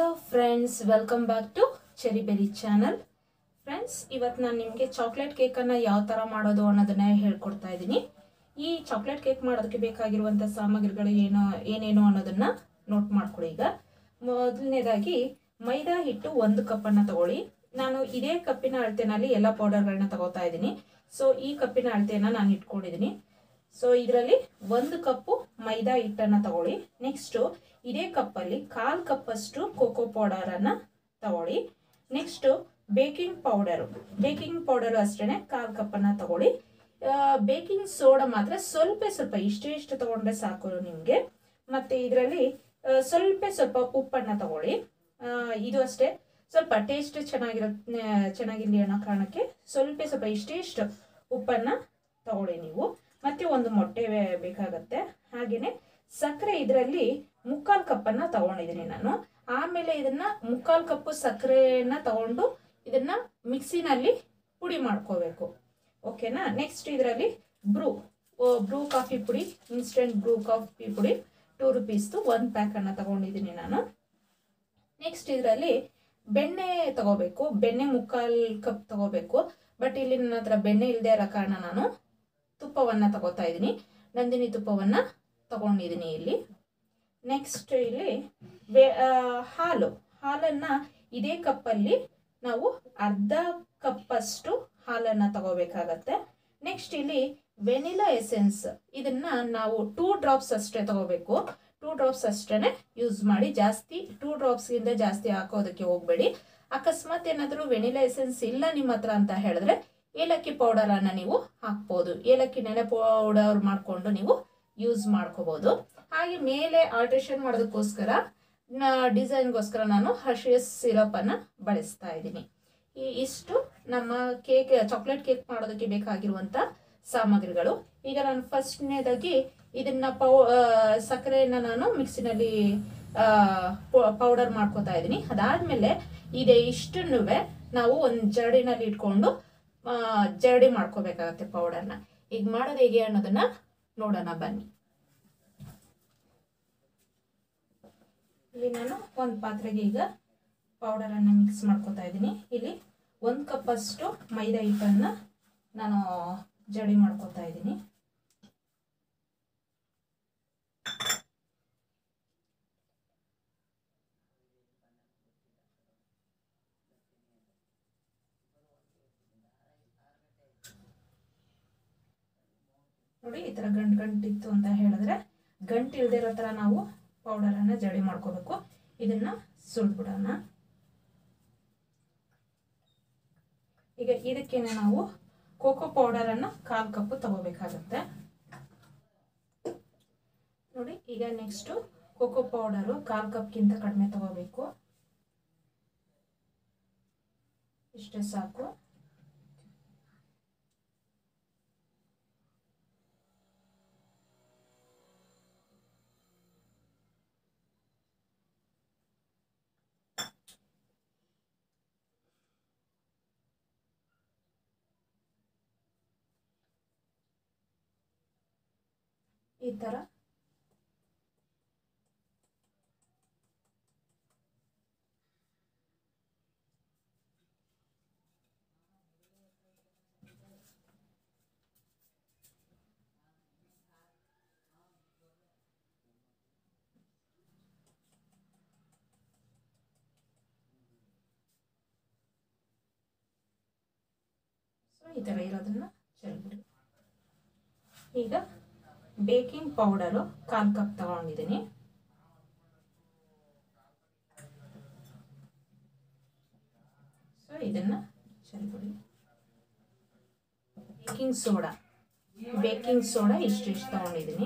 Hello friends, welcome back to Cherry Berry channel. Friends, ಇವತ್ತು ನಾನು ನಿಮಗೆ ಚಾಕ್ಲೇಟ್ ಕೇಕನ್ನು ಯಾವ ಥರ ಮಾಡೋದು ಅನ್ನೋದನ್ನ ಹೇಳ್ಕೊಡ್ತಾ ಇದ್ದೀನಿ. ಈ ಚಾಕ್ಲೇಟ್ ಕೇಕ್ ಮಾಡೋದಕ್ಕೆ ಬೇಕಾಗಿರುವಂಥ ಸಾಮಗ್ರಿಗಳು ಏನೇನು ಅನ್ನೋದನ್ನ ನೋಟ್ ಮಾಡ್ಕೊಳ್ಳಿ. ಈಗ ಮೊದಲನೇದಾಗಿ ಮೈದಾ ಹಿಟ್ಟು 1 ಕಪ್ಪನ್ನು ತಗೊಳ್ಳಿ. ನಾನು ಇದೇ ಕಪ್ಪಿನ ಅಳತೆನಲ್ಲಿ ಎಲ್ಲ ಪೌಡರ್ಗಳನ್ನ ತಗೋತಾ ಇದ್ದೀನಿ. ಸೊ ಈ ಕಪ್ಪಿನ ಅಳತೆಯನ್ನು ನಾನು ಇಟ್ಕೊಂಡಿದ್ದೀನಿ. ಸೊ ಇದರಲ್ಲಿ 1 ಕಪ್ಪು ಮೈದಾ ಹಿಟ್ಟನ್ನು ತಗೊಳ್ಳಿ. ನೆಕ್ಸ್ಟು ಇದೇ ಕಪ್ಪಲ್ಲಿ 1/4 ಕಪ್ಪಷ್ಟು ಕೋಕೋ ಪೌಡರನ್ನು ತಗೊಳ್ಳಿ. ನೆಕ್ಸ್ಟು ಬೇಕಿಂಗ್ ಪೌಡರು ಅಷ್ಟೇ 1/4 ಕಪ್ಪನ್ನು ತಗೊಳ್ಳಿ. ಬೇಕಿಂಗ್ ಸೋಡಾ ಮಾತ್ರ ಸ್ವಲ್ಪ ಇಷ್ಟು ತಗೊಂಡ್ರೆ ಸಾಕು ನಿಮಗೆ. ಮತ್ತು ಇದರಲ್ಲಿ ಸ್ವಲ್ಪ ಉಪ್ಪನ್ನು ತಗೊಳ್ಳಿ. ಇದು ಅಷ್ಟೇ, ಸ್ವಲ್ಪ ಟೇಸ್ಟ್ ಚೆನ್ನಾಗಿರಲಿ ಅನ್ನೋ ಕಾರಣಕ್ಕೆ ಸ್ವಲ್ಪ ಇಷ್ಟು ಉಪ್ಪನ್ನು ತಗೊಳ್ಳಿ ನೀವು. ಮತ್ತು 1 ಮೊಟ್ಟೆ ಬೇಕಾಗತ್ತೆ. ಹಾಗೆಯೇ ಸಕ್ಕರೆ ಇದರಲ್ಲಿ 3/4 ಕಪ್ಪನ್ನು ತಗೊಂಡಿದ್ದೀನಿ ನಾನು. ಆಮೇಲೆ ಇದನ್ನ 3/4 ಕಪ್ಪು ಸಕ್ಕರೆಯನ್ನು ತಗೊಂಡು ಇದನ್ನ ಮಿಕ್ಸಿನಲ್ಲಿ ಪುಡಿ ಮಾಡ್ಕೋಬೇಕು. ಓಕೆನಾ. ನೆಕ್ಸ್ಟ್ ಇದರಲ್ಲಿ ಬ್ರೂ ಕಾಫಿ ಪುಡಿ, ಇನ್ಸ್ಟೆಂಟ್ ಬ್ರೂ ಕಾಫಿ ಪುಡಿ 2 ರೂಪೀಸ್ದು 1 ಪ್ಯಾಕನ್ನು ತಗೊಂಡಿದ್ದೀನಿ ನಾನು. ನೆಕ್ಸ್ಟ್ ಇದರಲ್ಲಿ ಬೆಣ್ಣೆ ತಗೋಬೇಕು. ಬೆಣ್ಣೆ 3/4 ಕಪ್ ತಗೋಬೇಕು. ಬಟ್ ಇಲ್ಲಿ ನನ್ನ ಹತ್ರ ಬೆಣ್ಣೆ ಇಲ್ಲದೆ ಇರೋ ಕಾರಣ ನಾನು ತುಪ್ಪವನ್ನು ತಗೋತಾ ಇದ್ದೀನಿ. ನಂದಿನಿ ತುಪ್ಪವನ್ನು ತಗೊಂಡಿದ್ದೀನಿ ಇಲ್ಲಿ. ನೆಕ್ಸ್ಟ್ ಇಲ್ಲಿ ಹಾಲನ್ನು ಇದೇ ಕಪ್ಪಲ್ಲಿ ನಾವು 1/2 ಕಪ್ಪಷ್ಟು ಹಾಲನ್ನು ತಗೋಬೇಕಾಗತ್ತೆ. ನೆಕ್ಸ್ಟ್ ಇಲ್ಲಿ ವೆನಿಲಾ ಎಸೆನ್ಸ್, ಇದನ್ನ ನಾವು 2 ಡ್ರಾಪ್ಸ್ ಅಷ್ಟೇ ತಗೋಬೇಕು. 2 ಡ್ರಾಪ್ಸ್ ಅಷ್ಟೇ ಯೂಸ್ ಮಾಡಿ. 2 ಡ್ರಾಪ್ಸ್ಗಿಂತ ಜಾಸ್ತಿ ಹಾಕೋದಕ್ಕೆ ಹೋಗಬೇಡಿ. ಅಕಸ್ಮಾತ್ ಏನಾದರೂ ವೆನಿಲಾ ಎಸೆನ್ಸ್ ಇಲ್ಲ ನಿಮ್ಮ ಹತ್ರ ಅಂತ ಹೇಳಿದ್ರೆ ಏಲಕ್ಕಿ ಪೌಡರನ್ನು ನೀವು ಹಾಕ್ಬೋದು. ಏಲಕ್ಕಿ ನೆನೆ ಪೌಡರ್ ಮಾಡಿಕೊಂಡು ನೀವು ಯೂಸ್ ಮಾಡ್ಕೋಬೋದು. ಹಾಗೆ ಮೇಲೆ ಆಲ್ಟ್ರೇಷನ್ ಮಾಡೋದಕ್ಕೋಸ್ಕರ ಡಿಸೈನ್ಗೋಸ್ಕರ ನಾನು ಹರ್ಷಿಯಸ್ ಸಿರಪನ್ನು ಬಳಸ್ತಾ ಇದ್ದೀನಿ. ಇಷ್ಟು ನಮ್ಮ ಚಾಕ್ಲೇಟ್ ಕೇಕ್ ಮಾಡೋದಕ್ಕೆ ಬೇಕಾಗಿರುವಂಥ ಸಾಮಗ್ರಿಗಳು. ಈಗ ನಾನು ಫಸ್ಟ್ನೇದಾಗಿ ಇದನ್ನ ಸಕ್ಕರೆಯನ್ನು ನಾನು ಮಿಕ್ಸಿನಲ್ಲಿ ಪೌಡರ್ ಮಾಡ್ಕೋತಾ ಇದ್ದೀನಿ. ಅದಾದಮೇಲೆ ಇಷ್ಟನ್ನು ನಾವು ಒಂದು ಜರಡಿನಲ್ಲಿ ಇಟ್ಕೊಂಡು ಜರಡಿ ಮಾಡ್ಕೋಬೇಕಾಗತ್ತೆ ಪೌಡರ್ನ. ಈಗ ಮಾಡೋದು ಹೇಗೆ ಅನ್ನೋದನ್ನ ನೋಡೋಣ ಬನ್ನಿ. ಇಲ್ಲಿ ನಾನು ಒಂದು ಪಾತ್ರೆಗೆ ಈಗ ಪೌಡರನ್ನು ಮಿಕ್ಸ್ ಮಾಡ್ಕೋತಾ ಇದ್ದೀನಿ. ಇಲ್ಲಿ 1 ಕಪ್ಪಷ್ಟು ಮೈದಾ ಹಿಟ್ಟನ್ನು ನಾನು ಜರಡಿ ಮಾಡ್ಕೋತಾ ಇದ್ದೀನಿ. ನೋಡಿ, ಈ ಥರ ಗಂಟಿತ್ತು ಅಂತ ಹೇಳಿದ್ರೆ ಗಂಟು ಇಲ್ಲದೆ ಇರೋ ಥರ ನಾವು ಪೌಡರನ್ನು ಜಡಿ ಮಾಡ್ಕೋಬೇಕು. ಇದನ್ನ ಸುರಿದ್ಬಿಡೋಣ. ಈಗ ಇದಕ್ಕೇನೆ ನಾವು ಕೋಕೋ ಪೌಡರನ್ನು 1/4 ಕಪ್ ತಗೋಬೇಕಾಗತ್ತೆ. ನೋಡಿ, ಈಗ ನೆಕ್ಸ್ಟು ಕೋಕೋ ಪೌಡರು 1/4 ಕಪ್ಗಿಂತ ಕಡಿಮೆ ತಗೋಬೇಕು. ಇಷ್ಟೇ ಸಾಕು. ಈ ಥರ ಇರೋದನ್ನ ಚೆಲ್ಬಿಡಿ. ಈಗ ಬೇಕಿಂಗ್ ಪೌಡರು 1/4 ಕಪ್ ತಗೊಂಡಿದ್ದೀನಿ. ಸೊ ಇದನ್ನ ಚೆಲ್ಬಿಡಿ. ಬೇಕಿಂಗ್ ಸೋಡಾ ಇಷ್ಟು ತಗೊಂಡಿದ್ದೀನಿ.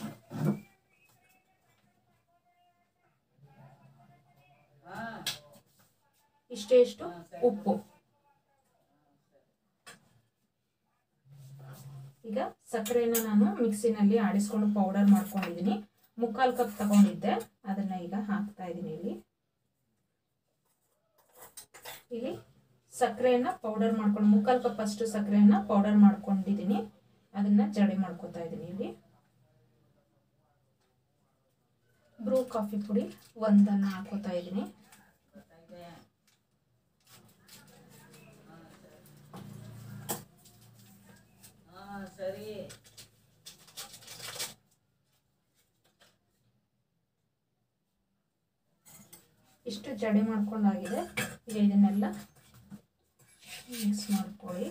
ಇಷ್ಟು ಉಪ್ಪು. ಈಗ ಸಕ್ಕರೆಯನ್ನು ನಾನು ಮಿಕ್ಸಿನಲ್ಲಿ ಆಡಿಸ್ಕೊಂಡು ಪೌಡರ್ ಮಾಡ್ಕೊಂಡಿದ್ದೀನಿ. 3/4 ಕಪ್ ತಗೊಂಡಿದ್ದೆ, ಅದನ್ನ ಈಗ ಹಾಕ್ತಾ ಇದ್ದೀನಿ. ಇಲ್ಲಿ ಸಕ್ಕರೆಯನ್ನು ಪೌಡರ್ ಮಾಡ್ಕೊಂಡು 3/4 ಕಪ್ ಅಷ್ಟು ಸಕ್ಕರೆಯನ್ನು ಪೌಡರ್ ಮಾಡ್ಕೊಂಡಿದ್ದೀನಿ. ಅದನ್ನ ಜಡಿ ಮಾಡ್ಕೋತಾ ಇದ್ದೀನಿ. ಇಲ್ಲಿ ಬ್ರೂ ಕಾಫಿ ಪುಡಿ 1 ಹಾಕೋತಾ ಇದ್ದೀನಿ. ಇಷ್ಟು ಜಡಿ ಮಾಡ್ಕೊಂಡಾಗಿದೆ. ಈಗ ಇದನ್ನೆಲ್ಲ ಮಿಕ್ಸ್ ಮಾಡ್ಕೊಳ್ಳಿ.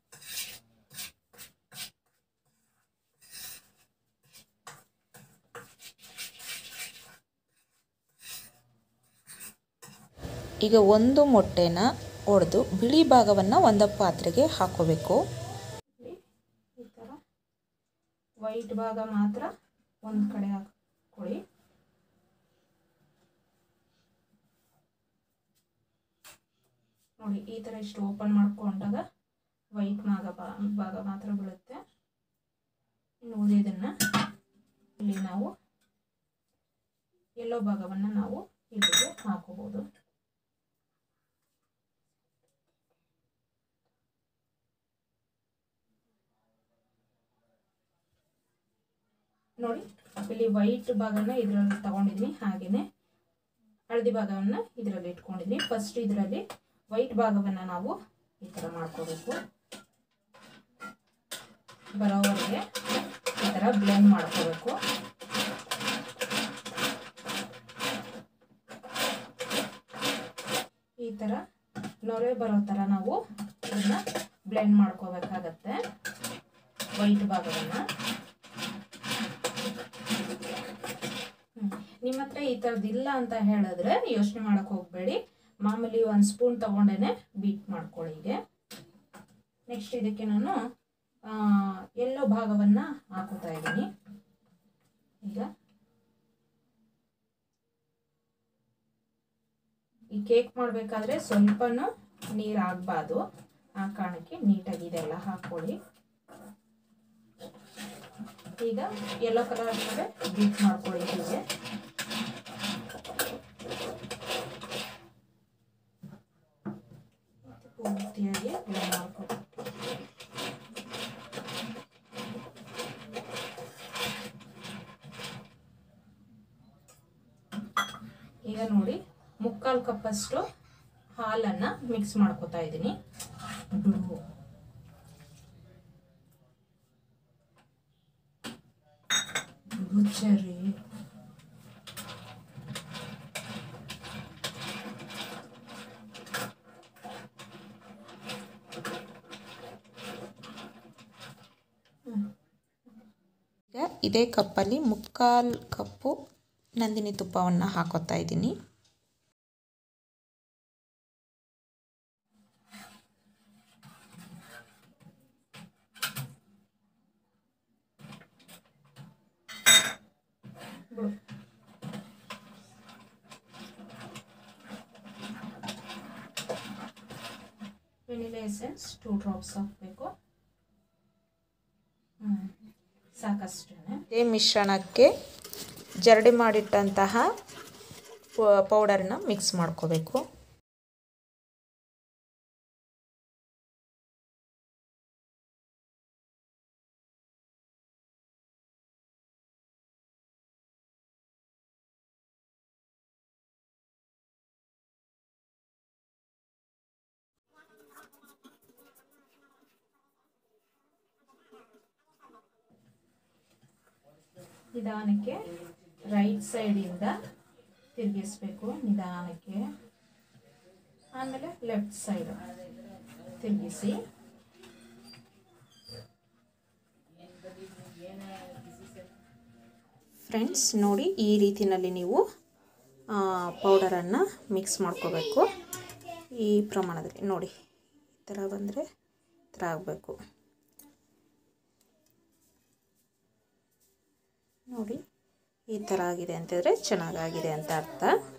ಈಗ ಒಂದು ಮೊಟ್ಟೆನ ಒಡೆದು ಬಿಳಿ ಭಾಗವನ್ನು ಒಂದು ಪಾತ್ರೆಗೆ ಹಾಕೋಬೇಕು. ಈ ಥರ ವೈಟ್ ಭಾಗ ಮಾತ್ರ ಒಂದು ಕಡೆ ಹಾಕೊಳ್ಳಿ. ನೋಡಿ, ಈ ಥರ ಇಷ್ಟು ಓಪನ್ ಮಾಡ್ಕೊಂಡಾಗ ವೈಟ್ ಭಾಗ ಮಾತ್ರ ಬೀಳುತ್ತೆ. ಇನ್ನು ಉಳಿಯೋದನ್ನು ಇಲ್ಲಿ ನಾವು ಯೆಲ್ಲೋ ಭಾಗವನ್ನು ನಾವು ಇಲ್ಲಿಗೆ ಹಾಕೋಬಹುದು. ನೋಡಿ, ಇಲ್ಲಿ ವೈಟ್ ಭಾಗನ ಇದರಲ್ಲಿ ತಗೊಂಡಿದ್ದೀನಿ, ಹಾಗೆಯೇ ಹಳದಿ ಭಾಗವನ್ನು ಇದರಲ್ಲಿ ಇಟ್ಕೊಂಡಿದ್ದೀನಿ. ಫಸ್ಟ್ ಇದರಲ್ಲಿ ವೈಟ್ ಭಾಗವನ್ನು ನಾವು ಈ ಥರ ಮಾಡ್ಕೋಬೇಕು. ಬರೋವರೆಗೆ ಈ ಥರ ಬ್ಲೆಂಡ್ ಮಾಡ್ಕೋಬೇಕು. ಈ ಥರ ನೊರೆ ಬರೋ ಥರ ನಾವು ಇದನ್ನ ಬ್ಲೆಂಡ್ ಮಾಡ್ಕೋಬೇಕಾಗತ್ತೆ ವೈಟ್ ಭಾಗವನ್ನು. ನಿಮ್ಮ ಹತ್ರ ಈ ಥರದ್ದಿಲ್ಲ ಅಂತ ಹೇಳಿದ್ರೆ ಯೋಚನೆ ಮಾಡಕ್ಕೆ ಹೋಗಬೇಡಿ. ಮಾಮೂಲಿ 1 ಸ್ಪೂನ್ ತಗೊಂಡೇನೆ ಬೀಟ್ ಮಾಡ್ಕೊಳ್ಳಿ. ಹೀಗೆ ನೆಕ್ಸ್ಟ್ ಇದಕ್ಕೆ ನಾನು ಯೆಲ್ಲೋ ಭಾಗವನ್ನು ಹಾಕೋತಾ ಇದ್ದೀನಿ. ಈಗ ಈ ಕೇಕ್ ಮಾಡಬೇಕಾದ್ರೆ ಸ್ವಲ್ಪನೂ ನೀರು ಆಗಬಾರ್ದು. ಆ ಕಾರಣಕ್ಕೆ ನೀಟಾಗಿ ಇದೆಲ್ಲ ಹಾಕ್ಕೊಳ್ಳಿ. ಈಗ ಯೆಲ್ಲೋ ಕಲರ್ ಮೇಲೆ ಬೀಟ್ ಮಾಡ್ಕೊಳ್ಳಿ. ಹೀಗೆ ಪೂರ್ತಿಯಾಗಿ ಬ್ಲೆಂಡ್ ಮಾಡ್ಕೊಳ್ಳಿ. ಈಗ ನೋಡಿ, 3/4 ಕಪ್ಪಷ್ಟು ಹಾಲನ್ನು ಮಿಕ್ಸ್ ಮಾಡ್ಕೋತಾ ಇದ್ದೀನಿ. ಗುಚ್ಚರಿ ಇದೇ ಕಪ್ಪಲ್ಲಿ 3/4 ಕಪ್ಪು ನಂದಿನಿ ತುಪ್ಪವನ್ನು ಹಾಕೋತಾ ಇದ್ದೀನಿ. ವೆನಿಲಾ ಎಸೆನ್ಸ್ 2 ಡ್ರಾಪ್ಸ್ ಹಾಕಬೇಕು. ಸಾಕಷ್ಟೇ. ಇದೇ ಮಿಶ್ರಣಕ್ಕೆ ಜರಡಿ ಮಾಡಿಟ್ಟಂತಹ ಪೌಡರ್ನ ಮಿಕ್ಸ್ ಮಾಡ್ಕೋಬೇಕು. ನಿಧಾನಕ್ಕೆ ರೈಟ್ ಸೈಡಿಂದ ತಿರುಗಿಸ್ಬೇಕು. ನಿಧಾನಕ್ಕೆ. ಆಮೇಲೆ ಲೆಫ್ಟ್ ಸೈಡ್ ತಿರುಗಿಸಿ. ಫ್ರೆಂಡ್ಸ್ ನೋಡಿ, ಈ ರೀತಿಯಲ್ಲಿ ನೀವು ಪೌಡರನ್ನು ಮಿಕ್ಸ್ ಮಾಡ್ಕೋಬೇಕು. ಈ ಪ್ರಮಾಣದಲ್ಲಿ ನೋಡಿ, ಈ ಥರ ಬಂದರೆ ಈ ಥರ ಆಗಬೇಕು. ನೋಡಿ, ಈ ಥರ ಆಗಿದೆ ಅಂತಂದರೆ ಚೆನ್ನಾಗಾಗಿದೆ ಅಂತ ಅರ್ಥ.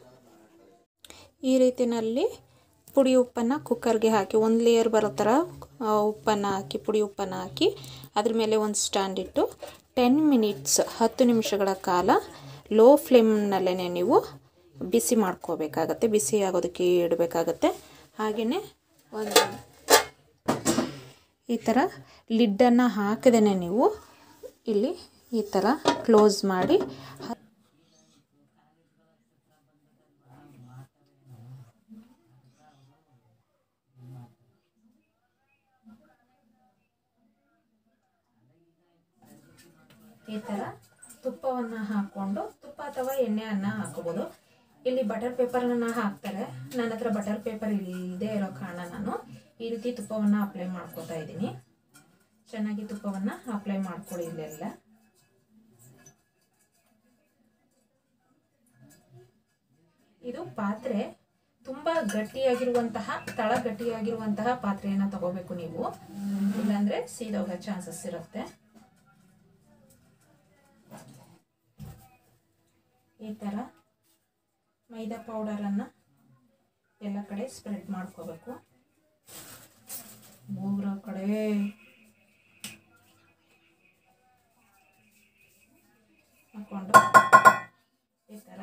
ಈ ರೀತಿಯಲ್ಲಿ ಪುಡಿ ಉಪ್ಪನ್ನು ಕುಕ್ಕರ್ಗೆ ಹಾಕಿ 1 ಲೇಯರ್ ಬರೋ ಥರ ಉಪ್ಪನ್ನು ಹಾಕಿ, ಪುಡಿ ಉಪ್ಪನ್ನು ಹಾಕಿ ಅದ್ರ ಮೇಲೆ ಒಂದು ಸ್ಟ್ಯಾಂಡ್ ಇಟ್ಟು 10 ಮಿನಿಟ್ಸ್ 10 ನಿಮಿಷಗಳ ಕಾಲ ಲೋ ಫ್ಲೇಮ್ನಲ್ಲೇ ನೀವು ಬಿಸಿ ಮಾಡ್ಕೋಬೇಕಾಗತ್ತೆ. ಬಿಸಿ ಆಗೋದಕ್ಕೆ ಇಡಬೇಕಾಗತ್ತೆ. ಹಾಗೆಯೇ ಒಂದು ಈ ಥರ ಲಿಡ್ಡನ್ನು ಹಾಕದೇ ನೀವು ಇಲ್ಲಿ ಈ ಥರ ಕ್ಲೋಸ್ ಮಾಡಿ ಈ ಥರ ತುಪ್ಪವನ್ನು ಹಾಕ್ಕೊಂಡು, ತುಪ್ಪ ಅಥವಾ ಎಣ್ಣೆಯನ್ನು ಹಾಕೋಬೋದು. ಇಲ್ಲಿ ಬಟರ್ ಪೇಪರನ್ನು ಹಾಕ್ತಾರೆ. ನನ್ನ ಹತ್ರ ಬಟರ್ ಪೇಪರ್ ಇಲ್ಲದೆ ಇರೋ ಕಾರಣ ನಾನು ಈ ರೀತಿ ತುಪ್ಪವನ್ನು ಅಪ್ಲೈ ಮಾಡ್ಕೊತಾ ಇದ್ದೀನಿ. ಚೆನ್ನಾಗಿ ತುಪ್ಪವನ್ನು ಅಪ್ಲೈ ಮಾಡ್ಕೊಳ್ಳಿ ಇಲ್ಲೆಲ್ಲ. ಇದು ಪಾತ್ರೆ ತುಂಬ ಗಟ್ಟಿಯಾಗಿರುವಂತಹ, ತಳ ಗಟ್ಟಿಯಾಗಿರುವಂತಹ ಪಾತ್ರೆಯನ್ನು ತಗೋಬೇಕು ನೀವು, ಇಲ್ಲಾಂದರೆ ಸೀದೋಗೋ ಚಾನ್ಸಸ್ ಇರುತ್ತೆ. ಈ ಥರ ಮೈದಾ ಪೌಡರನ್ನು ಎಲ್ಲ ಕಡೆ ಸ್ಪ್ರೆಡ್ ಮಾಡ್ಕೋಬೇಕು. ಮೂರ ಕಡೆ ಹಾಕ್ಕೊಂಡು ಈ ಥರ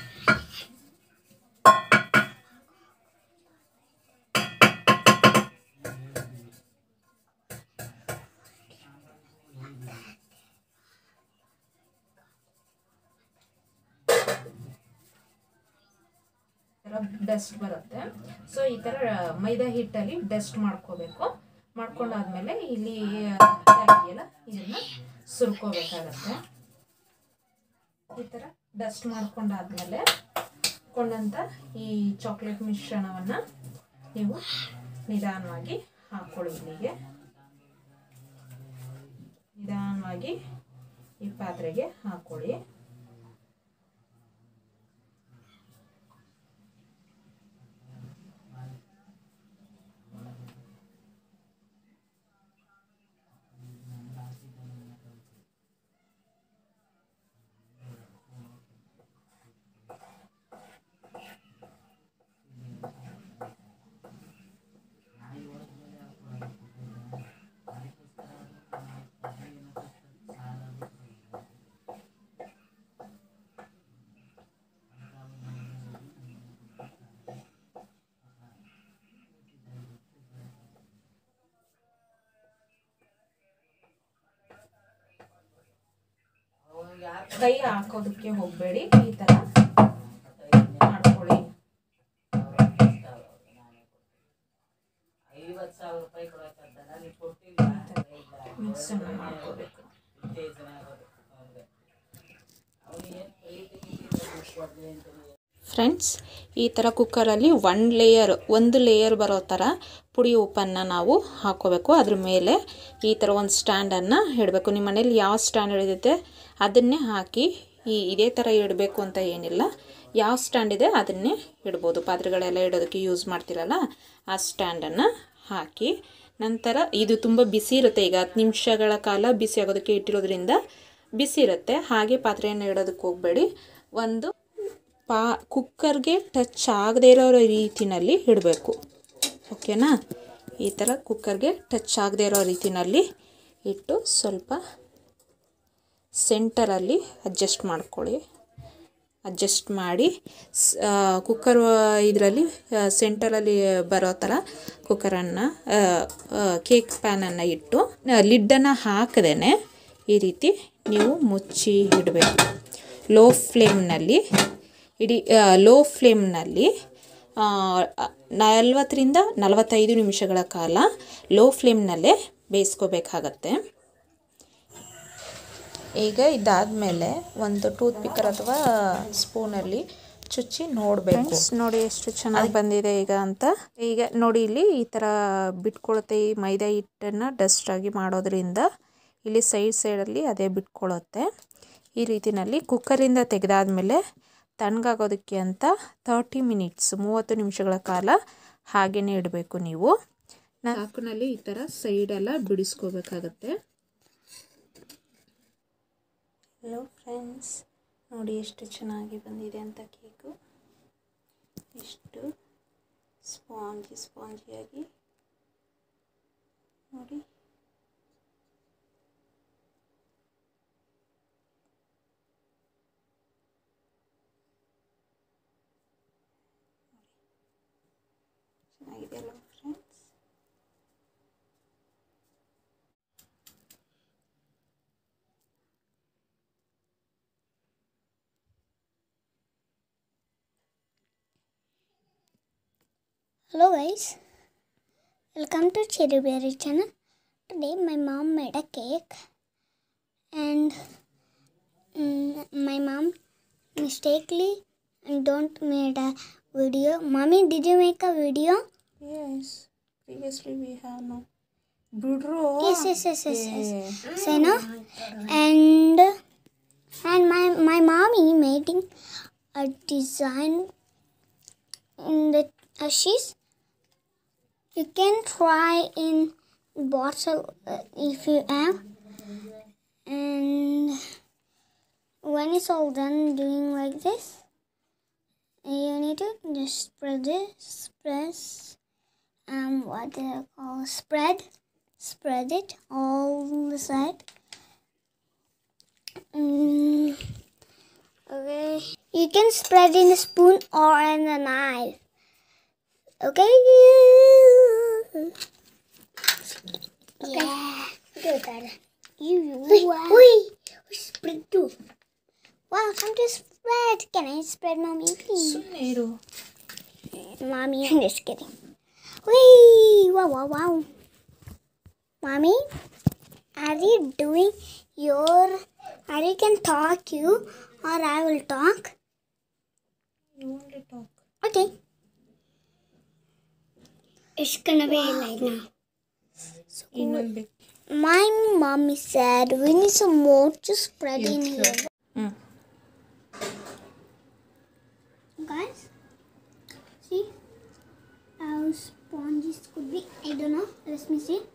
ಡಸ್ಟ್ ಬರುತ್ತೆ. ಸೊ ಈ ಥರ ಮೈದಾ ಹಿಟ್ಟಲ್ಲಿ ಡಸ್ಟ್ ಮಾಡ್ಕೋಬೇಕು. ಮಾಡ್ಕೊಂಡಾದ್ಮೇಲೆ ಇಲ್ಲಿ ಎಲ್ಲ ಇದನ್ನು ಸುರ್ಕೋಬೇಕಾಗತ್ತೆ. ಈ ಥರ ಡಸ್ಟ್ ಮಾಡ್ಕೊಂಡಾದ್ಮೇಲೆ ಕೊಂಡಂಥ ಈ ಚಾಕ್ಲೇಟ್ ಮಿಶ್ರಣವನ್ನು ನೀವು ನಿಧಾನವಾಗಿ ಹಾಕ್ಕೊಳ್ಳಿ. ಇಲ್ಲಿಗೆ ನಿಧಾನವಾಗಿ ಈ ಪಾತ್ರೆಗೆ ಹಾಕ್ಕೊಳ್ಳಿ. ಕೈ ಹಾಕೋದಕ್ಕೆ ಹೋಗಬೇಡಿ, ಈ ಥರ ಮಾಡ್ಕೊಳ್ಳಿ. ಮಿಕ್ಸನ್ನು ಮಾಡ್ಕೋಬೇಕು. ಫ್ರೆಂಡ್ಸ್, ಈ ಥರ ಕುಕ್ಕರಲ್ಲಿ ಒಂದು ಲೇಯರ್ ಬರೋ ಥರ ಪುಡಿ ಉಪ್ಪನ್ನು ನಾವು ಹಾಕ್ಕೋಬೇಕು. ಅದ್ರ ಮೇಲೆ ಈ ಥರ ಒಂದು ಸ್ಟ್ಯಾಂಡನ್ನು ಇಡಬೇಕು. ನಿಮ್ಮ ಮನೇಲಿ ಯಾವ ಸ್ಟ್ಯಾಂಡ್ ಹಿಡಿದಿದೆ ಅದನ್ನೇ ಹಾಕಿ, ಇದೇ ಥರ ಇಡಬೇಕು ಅಂತ ಏನಿಲ್ಲ. ಯಾವ ಸ್ಟ್ಯಾಂಡ್ ಇದೆ ಅದನ್ನೇ ಇಡ್ಬೋದು. ಪಾತ್ರೆಗಳೆಲ್ಲ ಇಡೋದಕ್ಕೆ ಯೂಸ್ ಮಾಡ್ತೀರಲ್ಲ ಆ ಸ್ಟ್ಯಾಂಡನ್ನು ಹಾಕಿ, ನಂತರ ಇದು ತುಂಬ ಬಿಸಿ ಇರುತ್ತೆ. ಈಗ 10 ನಿಮಿಷಗಳ ಕಾಲ ಬಿಸಿ ಆಗೋದಕ್ಕೆ ಇಟ್ಟಿರೋದ್ರಿಂದ ಬಿಸಿ ಇರುತ್ತೆ. ಹಾಗೆ ಪಾತ್ರೆಯನ್ನು ಇಡೋದಕ್ಕೆ ಹೋಗಬೇಡಿ. ಒಂದು ಕುಕ್ಕರ್ಗೆ ಟಚ್ ಆಗದೇ ಇರೋ ರೀತಿಯಲ್ಲಿ ಇಡಬೇಕು. ಓಕೆನಾ? ಈ ಥರ ಕುಕ್ಕರ್ಗೆ ಟಚ್ ಆಗದೇ ಇರೋ ರೀತಿಯಲ್ಲಿ ಇಟ್ಟು ಸ್ವಲ್ಪ ಸೆಂಟರಲ್ಲಿ ಅಡ್ಜಸ್ಟ್ ಮಾಡ್ಕೊಳ್ಳಿ. ಅಡ್ಜಸ್ಟ್ ಮಾಡಿ ಕುಕ್ಕರ್ ಇದರಲ್ಲಿ ಸೆಂಟರಲ್ಲಿ ಬರೋ ಥರ ಕುಕ್ಕರನ್ನು ಕೇಕ್ ಪ್ಯಾನನ್ನು ಇಟ್ಟು ಲಿಡ್ಡನ್ನು ಹಾಕದೇ ಈ ರೀತಿ ನೀವು ಮುಚ್ಚಿ ಇಡಬೇಕು. ಲೋ ಫ್ಲೇಮ್ನಲ್ಲಿ 40 ರಿಂದ 45 ನಿಮಿಷಗಳ ಕಾಲ ಲೋ ಫ್ಲೇಮ್ನಲ್ಲೇ ಬೇಯಿಸ್ಕೋಬೇಕಾಗತ್ತೆ. ಈಗ ಇದಾದಮೇಲೆ ಒಂದು ಟೂತ್ ಪಿಕ್ಕರ್ ಅಥವಾ ಸ್ಪೂನಲ್ಲಿ ಚುಚ್ಚಿ ನೋಡಬೇಕು. ನೋಡಿ ಎಷ್ಟು ಚೆನ್ನಾಗಿ ಬಂದಿದೆ ಈಗ ಅಂತ. ಈಗ ನೋಡಿ ಇಲ್ಲಿ ಈ ಥರ ಬಿಟ್ಕೊಳ್ಳುತ್ತೆ. ಈ ಮೈದಾ ಹಿಟ್ಟನ್ನು ಡಸ್ಟಾಗಿ ಮಾಡೋದ್ರಿಂದ ಇಲ್ಲಿ ಸೈಡಲ್ಲಿ ಅದೇ ಬಿಟ್ಕೊಳ್ಳುತ್ತೆ. ಈ ರೀತಿಯಲ್ಲಿ ಕುಕ್ಕರಿಂದ ತೆಗೆದಾದ್ಮೇಲೆ ತಣ್ಣಗಾಗೋದಕ್ಕೆ ಅಂತ 30 ನಿಮಿಷಗಳ ಕಾಲ ಹಾಗೇ ಇಡಬೇಕು. ನೀವು ಚಾಕುನಲ್ಲಿ ಈ ಥರ ಸೈಡೆಲ್ಲ ಬಿಡಿಸ್ಕೋಬೇಕಾಗತ್ತೆ. ಹಲೋ ಫ್ರೆಂಡ್ಸ್, ನೋಡಿ ಎಷ್ಟು ಚೆನ್ನಾಗಿ ಬಂದಿದೆ ಅಂತ ಕೇಕು. ಎಷ್ಟು ಸ್ಪಾಂಜಿಯಾಗಿ ನೋಡಿ. ಚೆನ್ನಾಗಿದೆಯಲ್ಲ friends? Hello guys, welcome to Cherry Berry channel. Today my mom made a cake and my mom mistakenly I don't made a video. Mommy, did you make a video? Yes. Previously we have no. Bro. Yes. So no, and my mommy making a design in the she's. You can try in bottle if you have, and when it's all done doing like this, you need to just press what do you call spread it all the side. Okay, you can spread in a spoon or in a knife. Okay. Yeah. Good. Spread too. Wow, time to spread. Can I spread, Mommy, please? ಸುಮ್ಮನೆ ಇರು. Mommy, I'm just kidding. Wee! Wow. Mommy, are you doing your... Are you can talk you or I will talk? You only talk. Okay. It's gonna be like now. ಇನ್ನೊಂದು ಬೇಕು. My mommy said we need some more to spread in here. Guys, see how spongy this could be. I don't know. Let me see.